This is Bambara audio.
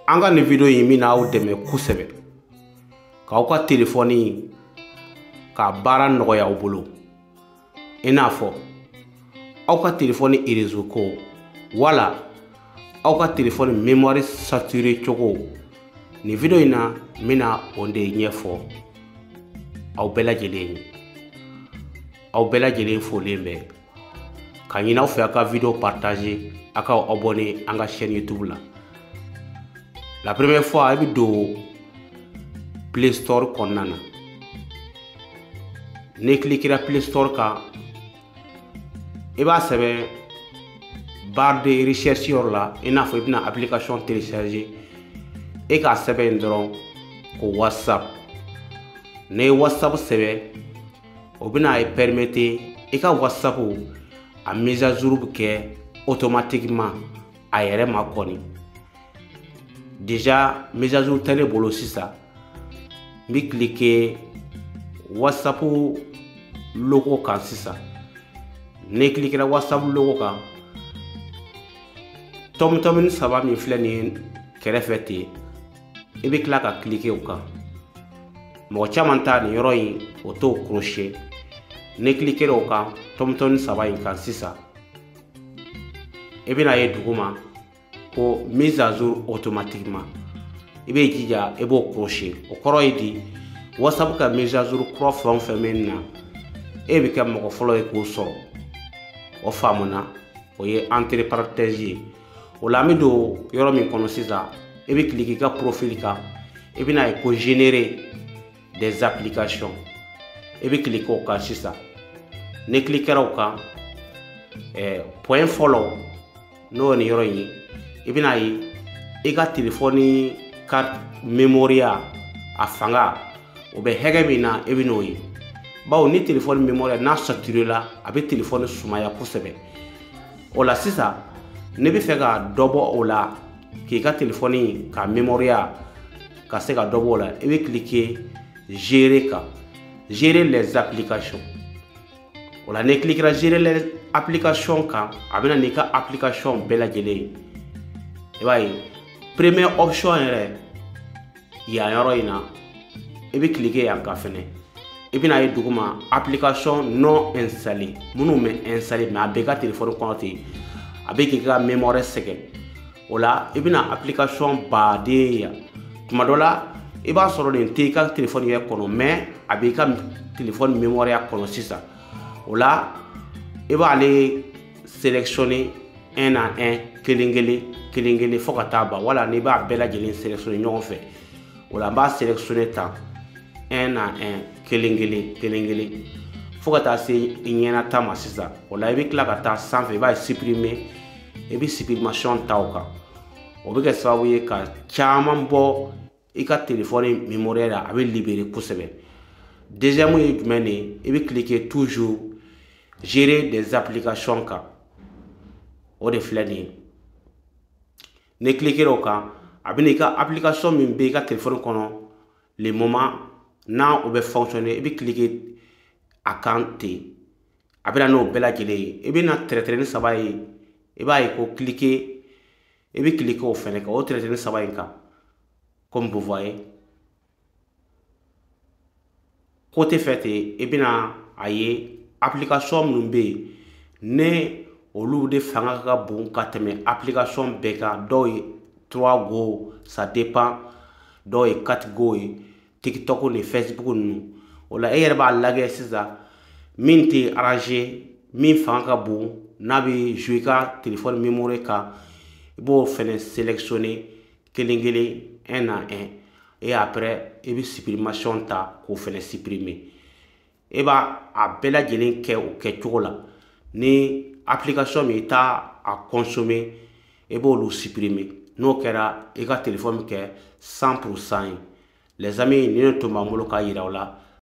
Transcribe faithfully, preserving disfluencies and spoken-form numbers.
anga ni video yi mina aw deme kusebe ka aw ka telefoni ka baara nɔgɔya aw bolo ina fɔ aw ka telefoni réseau ko wala aw ka telefoni mémoire saturé cogo ni video ina mina onde ɲɛfɔ aw bɛɛ lajɛlen aw bɛɛ lajɛlen folen bɛ ka ɲini aw fɛ aw ka video partager aw ka abonner an ka chaîne YouTube la. La première fois i bi do Play Store kɔnɔna na ne cliquera Play Store kan i b'a sɛbɛn barre de recherche yɔrɔ la i n'a fɔ i bɛna application télécharger e k'a sɛbɛn dɔrɔn ko WhatsApp. Ne ye WhatsApp sɛbɛn o bɛna e permettre i ka WhatsApp a mise à jour bɛ kɛ automatiquement a yɛrɛ ma kɔni. Déjà mise à jour tɛ ne bolo sisan n bɛ cliquer WhatsApp logo kan sisan. Ne cliquera WhatsApp logo kan tɔmtɔmini saba min filɛ nin kɛrɛfɛ ten i bɛ tila ka cliquer o kan. Mɔgɔ caman ta nin yɔrɔ in o t'o crochet. Ne cliquer o kan tɔmtɔmini saba in kan sisan i bɛna ye duguma ko mise à jour automatiquement i bɛ jija i b'o crochet. O kɔrɔ ye di WhatsApp ka mise à jour kura fɛn o fɛn bɛ na e bɛ kɛ mɔgɔ fɔlɔ ye k'o sɔrɔ. O faamuna o ye entre parenthèses ye. O la an bɛ don yɔrɔ min kɔnɔ sisan i bɛ cliquer i ka profil kan i bɛna ye ko générer des applications i bɛ cliquer o kan sisan. Ne cliquera o kan eh, point fɔlɔ n'o ye nin yɔrɔ in ye i bɛna ye i ka telefoni carte mémoire a fanga o bɛ hakɛ min na i bɛ n'o ye. Bawo ni telefoni mémoire n'a saturé la a bɛ telefoni sumaya kosɛbɛ. O la sisan ne bɛ fɛ ka dɔ bɔ o la k'i ka telefoni ka mémoire ka se ka dɔ bɔ o la i bɛ cliquer gérer kan gérer les applications. O la ne cliquera gérer les applications kan a bɛna n'i ka application bɛɛ lajɛlen ye. I b'a ye première option yɛrɛ yan yɔrɔ in na i bɛ cliquer yan kan fɛnɛ i bɛna ye duguma application non installée minnu bɛ installé mais a bɛ ka telefoni kɔnɔ ten a bɛ k'i ka mémoire sɛgɛn. O la i bɛna application baden ye yan tuma dɔ la i b'a sɔrɔ nin tɛ i ka telefoni yɛrɛ kɔnɔ mais a b'i ka telefoni mémoire kɔnɔ sisan. O la i b'ale sélectionner un à un kelen kelen kelen kelen fo ka taa ban wala n'i b'a bɛɛ lajɛlen sélectionner ɲɔgɔn fɛ. O la n b'a sélectionner tan un à un kelen kelen kelen kelen fo ka taa se i ɲɛna ta ma sisan. O la i bɛ tila ka taa sanfɛ i b'a supprimer i bɛ supprimation ta o kan. O bɛ kɛ sababu ye ka caman bɔ i ka telefoni mémoire la a bɛ libérer kosɛbɛ. Deuxième ye jumɛn de ye i bɛ cliquer toujours gérer des applications kan o de filɛ nin ye. Ne cliquer o kan a bɛna i ka application min bɛ i ka telefoni kɔnɔ le moment n'a o bɛ fonctionner i bɛ cliquer a kan ten a bɛna n'o bɛɛ lajɛlen ye. I bɛna tɛrɛtɛrɛnin saba ye i b'a ye ko cliquer i bɛ cliquer o fɛnɛ kan o tɛrɛtɛrɛnin saba in kan comme vous voyez. Côté fɛ ten i bɛna a ye application minnu bɛ yen ne olu de fanga ka bon ka tɛmɛ application bɛɛ kan. Dɔw ye trois go ça dépend dɔw ye quatre go ye TikTok ni Facebook ninnu. O la e yɛrɛ b'a lajɛ sisan min tɛ arranger min fanga ka bon n'a bɛ jouer ka telefoni mémoire kan i b'o fɛnɛ sélectionner kelen kelen un à un et après i bɛ supprimation ta k'o fɛnɛ supprimer. I b'a a bɛɛ lajɛlen kɛ o kɛcogo la. Ni application min i t'a a consommer i b'olu supprimer. N'o kɛra i ka telefoni kɛ cent pour cent ye. Les amis, ni ne tun b'an bolo k'a yira aw la